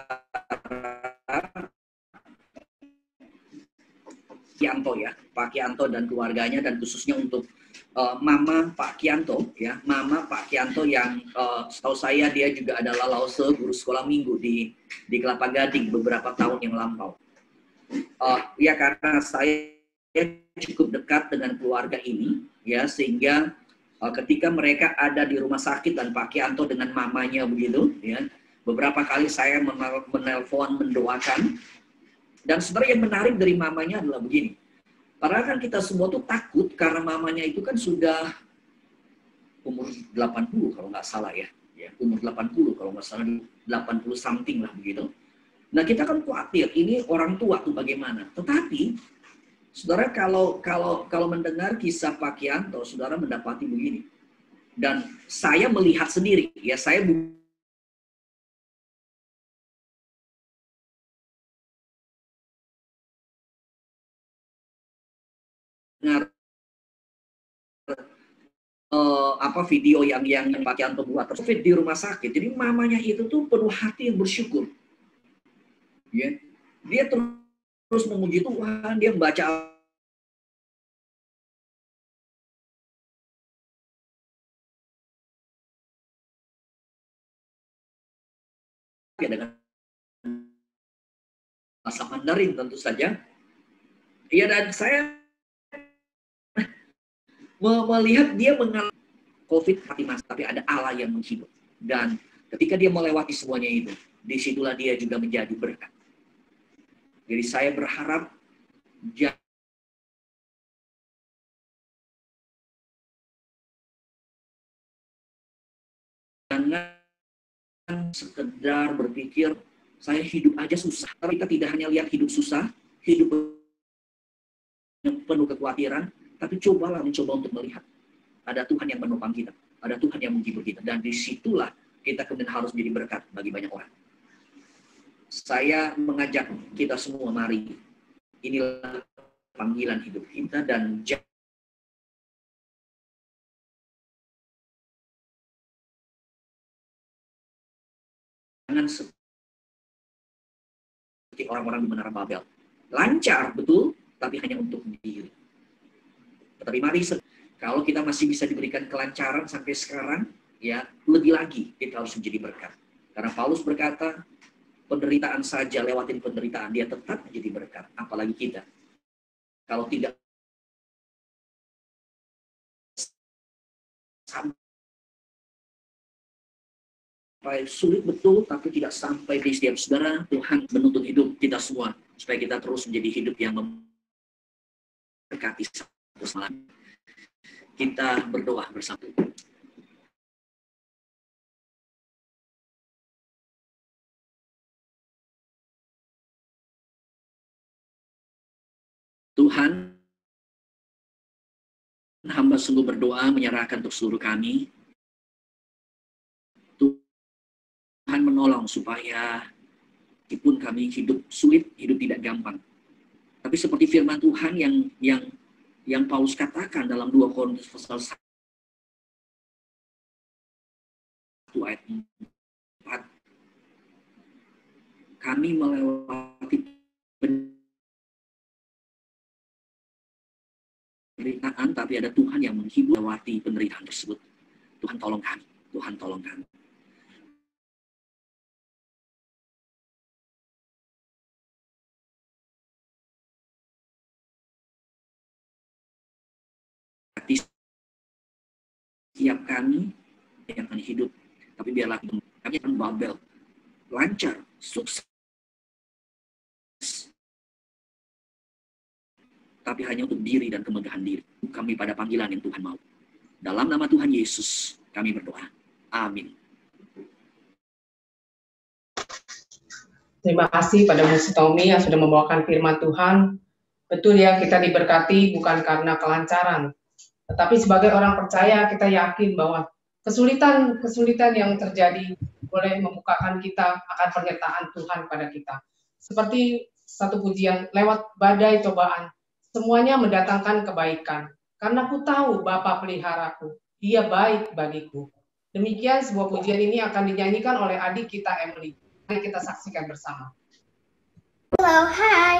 Kianto ya, Pak Kianto dan keluarganya, dan khususnya untuk Mama Pak Kianto ya, Mama Pak Kianto yang setahu saya dia juga adalah lause guru sekolah minggu di Kelapa Gading beberapa tahun yang lampau. Ya karena saya cukup dekat dengan keluarga ini ya, sehingga ketika mereka ada di rumah sakit dan Pak Kianto dengan mamanya begitu ya, beberapa kali saya menelpon mendoakan. Dan sebenarnya yang menarik dari mamanya adalah begini. Padahal kan kita semua tuh takut karena mamanya itu kan sudah umur 80 kalau nggak salah ya. Umur 80 kalau nggak salah, 80 something lah begitu. Nah kita kan khawatir ini orang tua tuh bagaimana. Tetapi saudara kalau mendengar kisah Pak Kianto, saudara mendapati begini. Dan saya melihat sendiri ya, saya dengar video yang Pak Kianto buat COVID di rumah sakit. Jadi mamanya itu tuh penuh hati yang bersyukur. Ya. Dia terus memuji Tuhan, dia membaca dengan bahasa Mandarin tentu saja. Iya, dan saya melihat dia mengalami COVID mati masa, tapi ada Allah yang menghibur. Dan ketika dia melewati semuanya itu, disitulah dia juga menjadi berkat. Jadi saya berharap jangan sekedar berpikir saya hidup aja susah. Tapi kita tidak hanya lihat hidup susah, hidup penuh kekhawatiran, tapi cobalah mencoba untuk melihat ada Tuhan yang menopang kita, ada Tuhan yang menghibur kita, dan disitulah kita kemudian harus menjadi berkat bagi banyak orang. Saya mengajak kita semua, mari, inilah panggilan hidup kita, dan jangan seperti orang-orang di Menara Babel. Lancar, betul, tapi hanya untuk diri. Tetapi mari, kalau kita masih bisa diberikan kelancaran sampai sekarang, ya lebih lagi kita harus menjadi berkat. Karena Paulus berkata, penderitaan saja, lewatin penderitaan, dia tetap menjadi berkat. Apalagi kita. Kalau tidak sampai sulit betul, tapi tidak sampai di setiap saudara, Tuhan menuntut hidup kita semua, supaya kita terus menjadi hidup yang memberkati satu sama lain. Kita berdoa bersama. Tuhan, hamba sungguh berdoa menyerahkan untuk seluruh kami. Tuhan menolong supaya meskipun kami hidup sulit, hidup tidak gampang. Tapi seperti firman Tuhan yang Paulus katakan dalam 2 Korintus pasal 1 ayat 4, kami melewati penderitaan, tapi ada Tuhan yang menghibur lewati penderitaan tersebut. Tuhan tolong kami, Tuhan tolong kami. Setiap kami yang akan hidup, tapi biarlah kami akan Babel, lancar, sukses, tapi hanya untuk diri dan kemegahan diri. Kami pada panggilan yang Tuhan mau. Dalam nama Tuhan Yesus, kami berdoa. Amin. Terima kasih pada Bu Tommy yang sudah membawakan firman Tuhan. Betul ya, kita diberkati bukan karena kelancaran, tetapi sebagai orang percaya kita yakin bahwa kesulitan-kesulitan yang terjadi boleh membukakan kita akan pernyataan Tuhan pada kita. Seperti satu pujian, lewat badai cobaan, semuanya mendatangkan kebaikan. Karena ku tahu Bapa peliharaku, Dia baik bagiku. Demikian sebuah pujian ini akan dinyanyikan oleh adik kita Emily. Mari kita saksikan bersama. Halo, hai.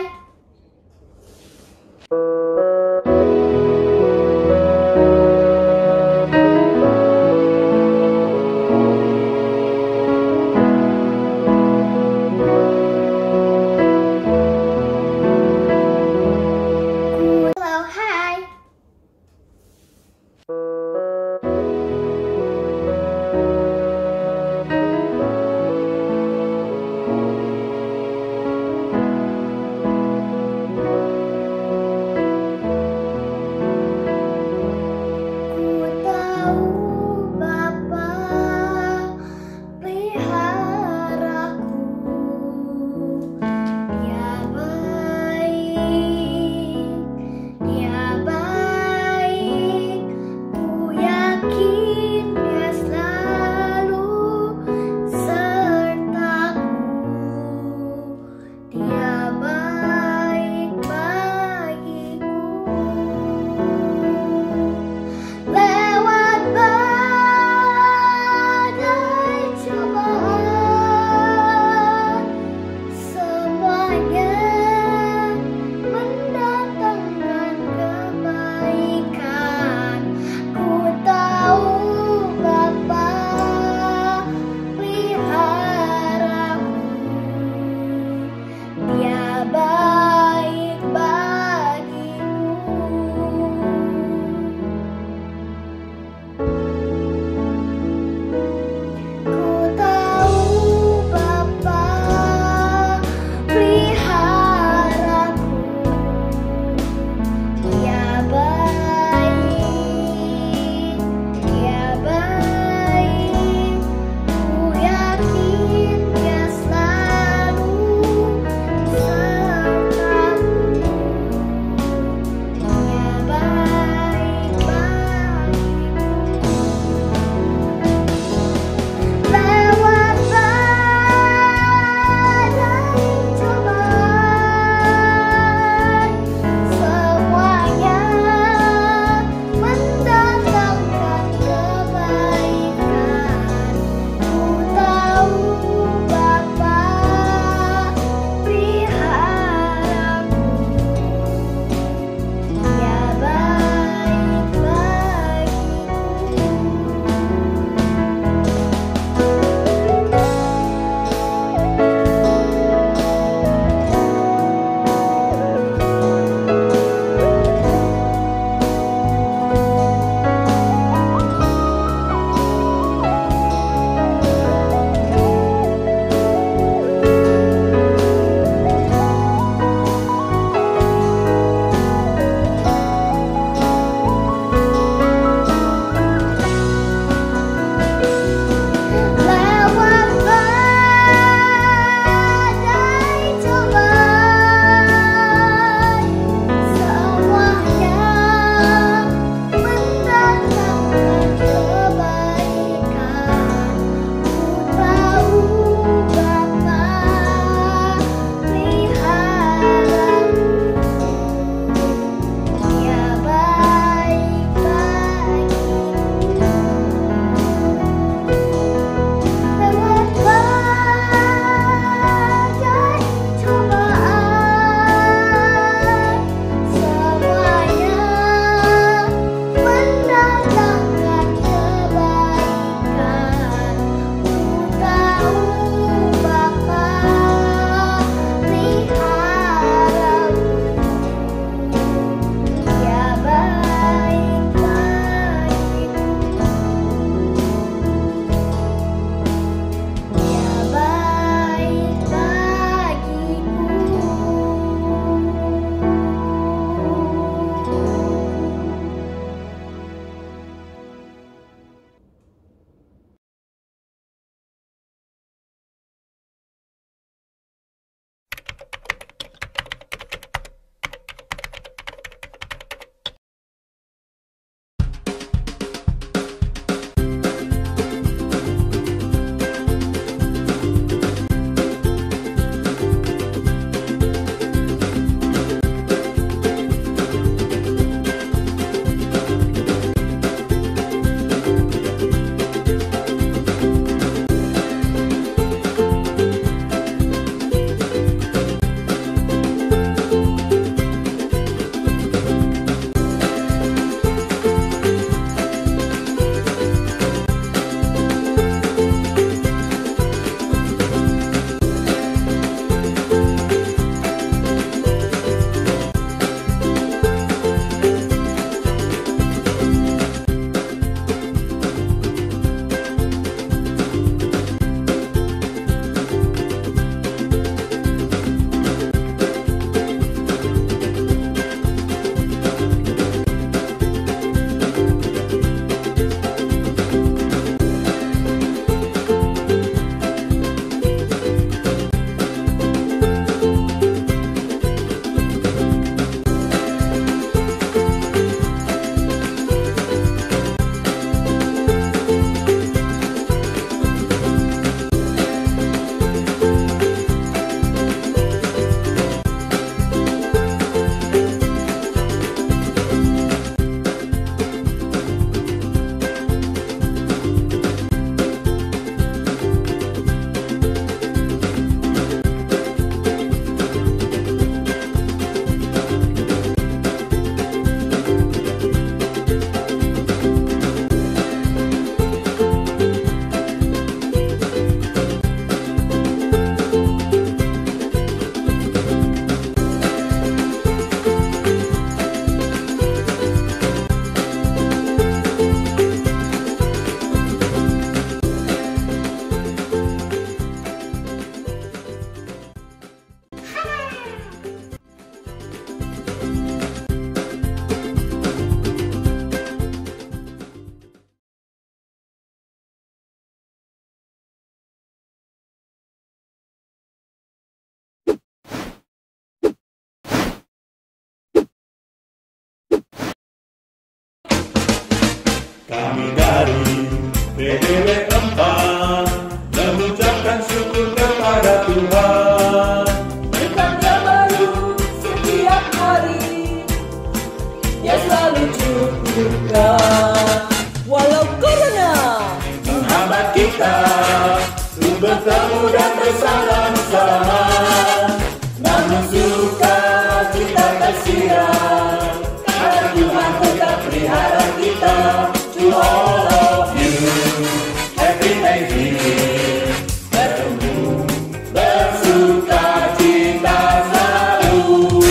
Kami dari PDW 4 mengucapkan syukur kepada Tuhan. Berkatnya baru setiap hari, Dia selalu cukupkan. Walau corona menghambat kita untuk bertemu dan bersama-sama, namun sukacita tersirat karena Tuhan tetap pelihara kita. To all of you, happy Thanksgiving, bertemu bersukacita selalu.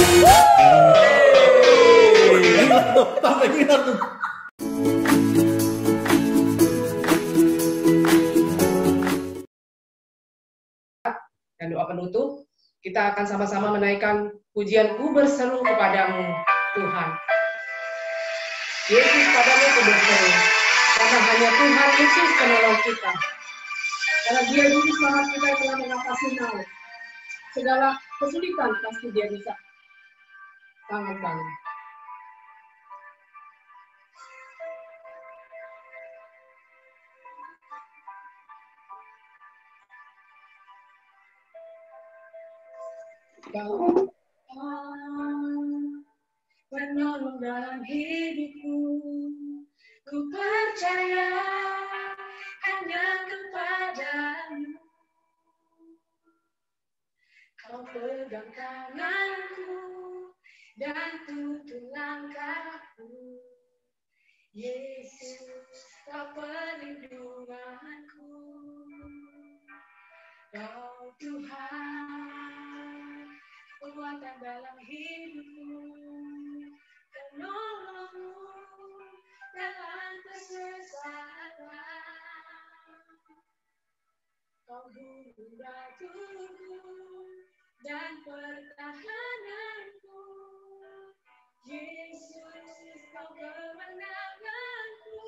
Dan doa penutup, kita akan sama-sama menaikkan pujian Ku berseru kepadamu, Tuhan. Yesus, padamu Ku berseru, karena hanya Tuhan Yesus penolong kita. Karena Dia juru selamat kita yang telah mengatasi maut. Segala kesulitan pasti Dia bisa tanggung. Kau penolong dalam hidupku, ku percaya hanya kepadamu. Kau pegang tanganku dan tuntun langkahku, Yesus, Kau perlindunganku. Kau Tuhan, kekuatan dalam hidupku, penolongmu dalam kesesakan. Kau guru batuku dan pertahananku, Yesus, Kau kemenanganku.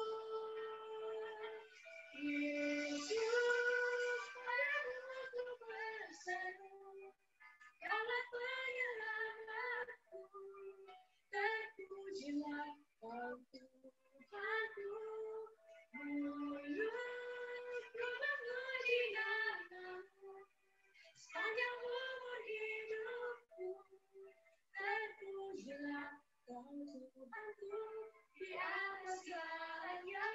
Yesus, padamu ku berseru, Kaulah penyelamatku, terpujilah Kau Tuhanku. Mulutku memuji namamu, sepanjang umur hidupku, terpujilah Kau Tuhanku di atas segalanya.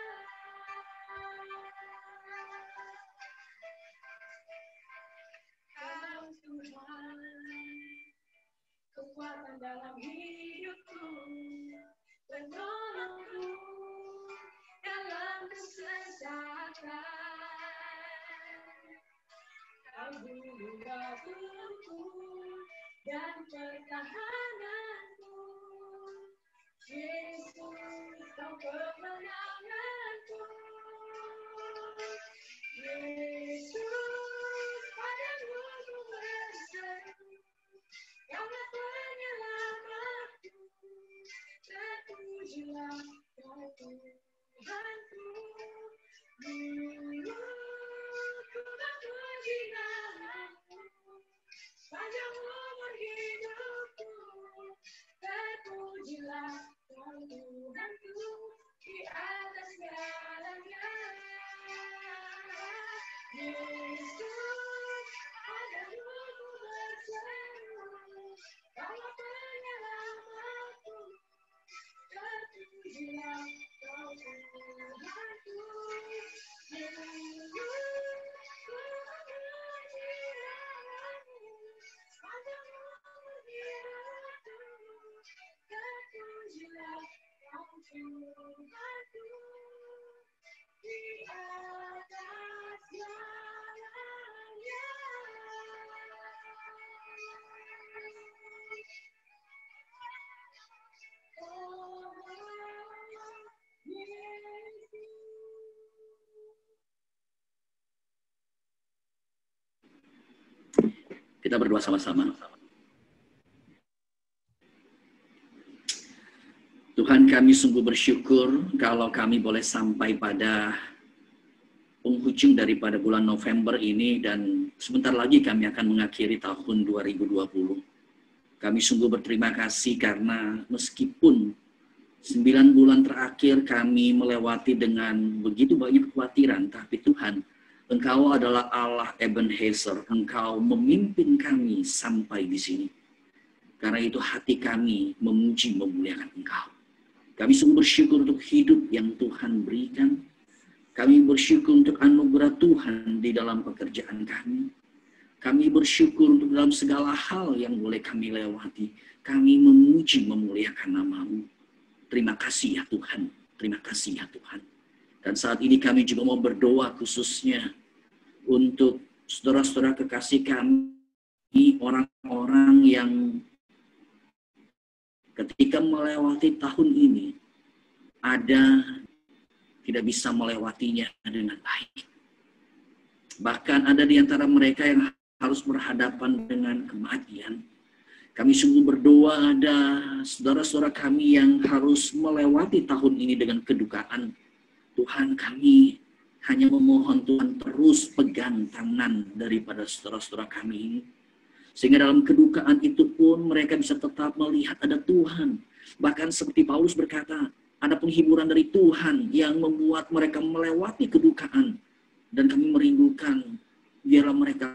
Kau Tuhan, kekuatan dalam hidupku, penolongku dalam kesesakan. Kau guru batuku dan pertahananku, Yesus, Kau kemenanganku. Yesus, padamu ku berseru, Kaulah penyelamatku, terpujilah Kau Tuhanku. Mulutku memuji namamu, sepanjang umur hidupku, terpujilah Kau Tuhanku di atas segalanya. Yesus, padamu ku berseru, Kaulah penyelamatku, terpujilah Kau Tuhanku. Mulutku memuji namamu, sepanjang umur hidupku, terpujilah Kau Tuhanku di atas segalanya. Oh, Yesus. Kita berdoa sama-sama. Tuhan, kami sungguh bersyukur kalau kami boleh sampai pada penghujung daripada bulan November ini, dan sebentar lagi kami akan mengakhiri tahun 2020. Kami sungguh berterima kasih karena meskipun 9 bulan terakhir kami melewati dengan begitu banyak kekhawatiran, tapi Tuhan, Engkau adalah Allah Ebenezer. Engkau memimpin kami sampai di sini. Karena itu hati kami memuji, memuliakan Engkau. Kami sungguh bersyukur untuk hidup yang Tuhan berikan. Kami bersyukur untuk anugerah Tuhan di dalam pekerjaan kami. Kami bersyukur untuk dalam segala hal yang boleh kami lewati. Kami memuji, memuliakan nama-Mu. Terima kasih ya Tuhan. Terima kasih ya Tuhan. Dan saat ini kami juga mau berdoa khususnya untuk saudara-saudara kekasih kami, orang-orang yang ketika melewati tahun ini ada tidak bisa melewatinya dengan baik. Bahkan ada di antara mereka yang harus berhadapan dengan kematian. Kami sungguh berdoa ada saudara-saudara kami yang harus melewati tahun ini dengan kedukaan. Tuhan, kami hanya memohon Tuhan terus pegang tangan daripada saudara-saudara kami ini. Sehingga dalam kedukaan itu pun mereka bisa tetap melihat ada Tuhan. Bahkan seperti Paulus berkata, ada penghiburan dari Tuhan yang membuat mereka melewati kedukaan. Dan kami merindukan, biarlah mereka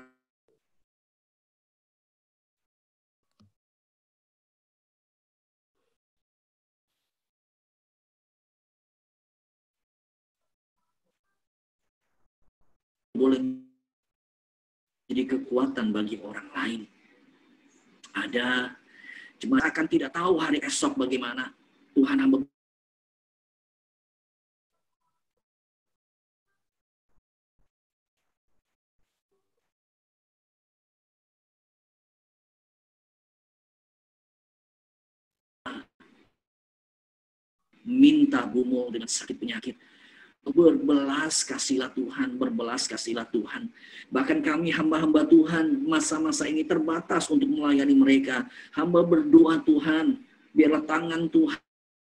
boleh jadi kekuatan bagi orang lain. Ada jemaat akan tidak tahu hari esok bagaimana. Tuhan hamba minta Bumo dengan sakit penyakit. Berbelas kasihlah Tuhan, berbelas kasihlah Tuhan. Bahkan kami hamba-hamba Tuhan, masa-masa ini terbatas untuk melayani mereka. Hamba berdoa Tuhan, biarlah tangan Tuhan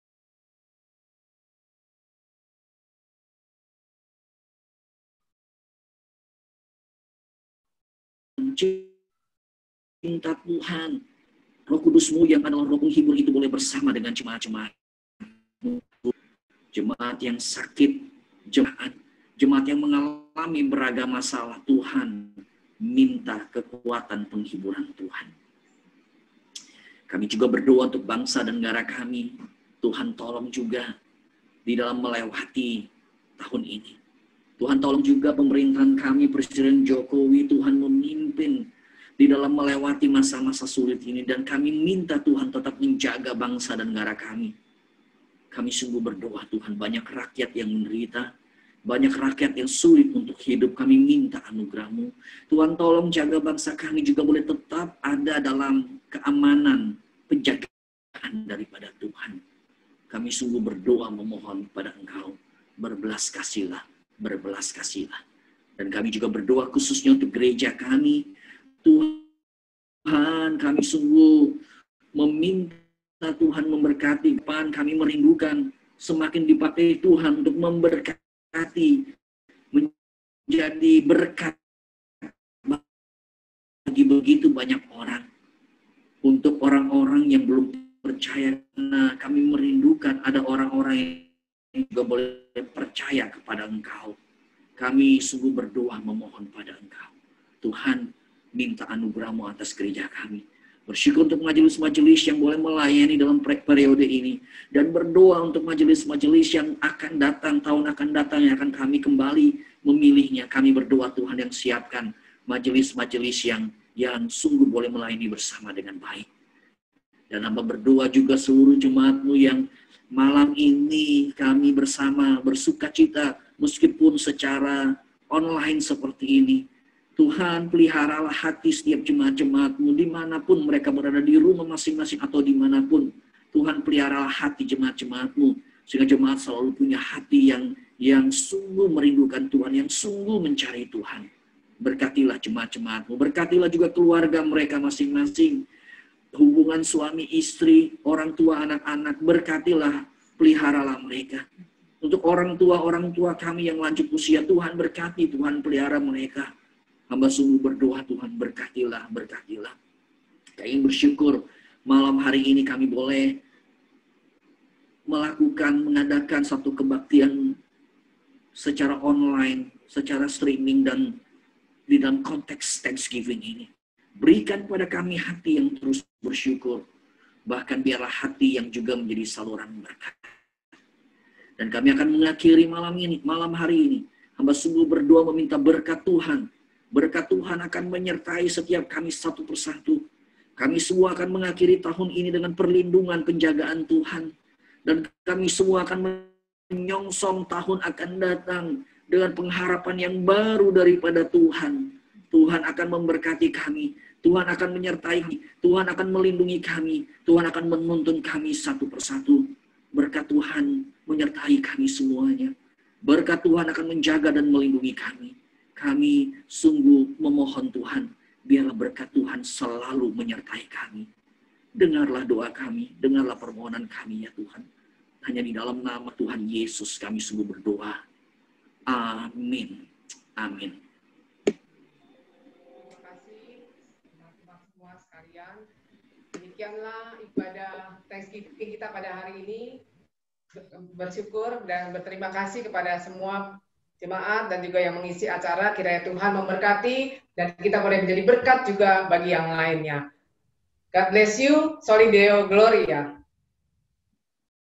cinta Tuhan. Roh Kudus-Mu yang adalah roh penghibur itu boleh bersama dengan jemaat-jemaat. Jemaat yang sakit, jemaat yang mengalami beragam masalah, Tuhan minta kekuatan penghiburan Tuhan. Kami juga berdoa untuk bangsa dan negara kami. Tuhan tolong juga di dalam melewati tahun ini. Tuhan tolong juga pemerintahan kami, Presiden Jokowi, Tuhan memimpin di dalam melewati masa-masa sulit ini. Dan kami minta Tuhan tetap menjaga bangsa dan negara kami. Kami sungguh berdoa Tuhan, banyak rakyat yang menderita, banyak rakyat yang sulit untuk hidup. Kami minta anugerah-Mu. Tuhan tolong jaga bangsa kami juga boleh tetap ada dalam keamanan, penjagaan daripada Tuhan. Kami sungguh berdoa memohon kepada Engkau, berbelas kasihlah, berbelas kasihlah. Dan kami juga berdoa khususnya untuk gereja kami. Tuhan, kami sungguh meminta Tuhan memberkati. Kami merindukan semakin dipakai Tuhan untuk memberkati, menjadi berkat bagi begitu banyak orang. Untuk orang-orang yang belum percaya, nah kami merindukan ada orang-orang yang juga boleh percaya kepada Engkau. Kami sungguh berdoa memohon pada Engkau. Tuhan, minta anugerah-Mu atas gereja kami. Bersyukur untuk majelis-majelis yang boleh melayani dalam periode ini. Dan berdoa untuk majelis-majelis yang akan datang, tahun akan datang yang akan kami kembali memilihnya. Kami berdoa Tuhan yang siapkan majelis-majelis yang sungguh boleh melayani bersama dengan baik. Dan hamba berdoa juga seluruh jemaat-Mu yang malam ini kami bersama bersuka cita meskipun secara online seperti ini. Tuhan, peliharalah hati setiap jemaat-jemaat-Mu dimanapun mereka berada, di rumah masing-masing atau dimanapun. Tuhan, peliharalah hati jemaat-jemaat-Mu sehingga jemaat selalu punya hati yang sungguh merindukan Tuhan, yang sungguh mencari Tuhan. Berkatilah jemaat-jemaat-Mu, berkatilah juga keluarga mereka masing-masing, hubungan suami istri, orang tua anak-anak, berkatilah, peliharalah mereka. Untuk orang tua kami yang lanjut usia, Tuhan berkati, Tuhan pelihara mereka. Hamba sungguh berdoa Tuhan, berkatilah, berkatilah. Kami bersyukur malam hari ini kami boleh mengadakan satu kebaktian secara online, secara streaming, dan di dalam konteks Thanksgiving ini. Berikan pada kami hati yang terus bersyukur, bahkan biarlah hati yang juga menjadi saluran berkat. Dan kami akan mengakhiri malam hari ini. Hamba sungguh berdoa meminta berkat Tuhan. Berkat Tuhan akan menyertai setiap kami satu persatu. Kami semua akan mengakhiri tahun ini dengan perlindungan penjagaan Tuhan. Dan kami semua akan menyongsong tahun akan datang dengan pengharapan yang baru daripada Tuhan. Tuhan akan memberkati kami. Tuhan akan menyertai kami. Tuhan akan melindungi kami. Tuhan akan menuntun kami satu persatu. Berkat Tuhan menyertai kami semuanya. Berkat Tuhan akan menjaga dan melindungi kami. Kami sungguh memohon Tuhan, biarlah berkat Tuhan selalu menyertai kami. Dengarlah doa kami, dengarlah permohonan kami ya Tuhan. Hanya di dalam nama Tuhan Yesus kami sungguh berdoa. Amin. Amin. Terima kasih teman-teman semua sekalian. Demikianlah ibadah Thanksgiving kita pada hari ini. Bersyukur dan berterima kasih kepada semua jemaat dan juga yang mengisi acara. Kiranya Tuhan memberkati dan kita boleh menjadi berkat juga bagi yang lainnya. God bless you. Soli Deo Gloria.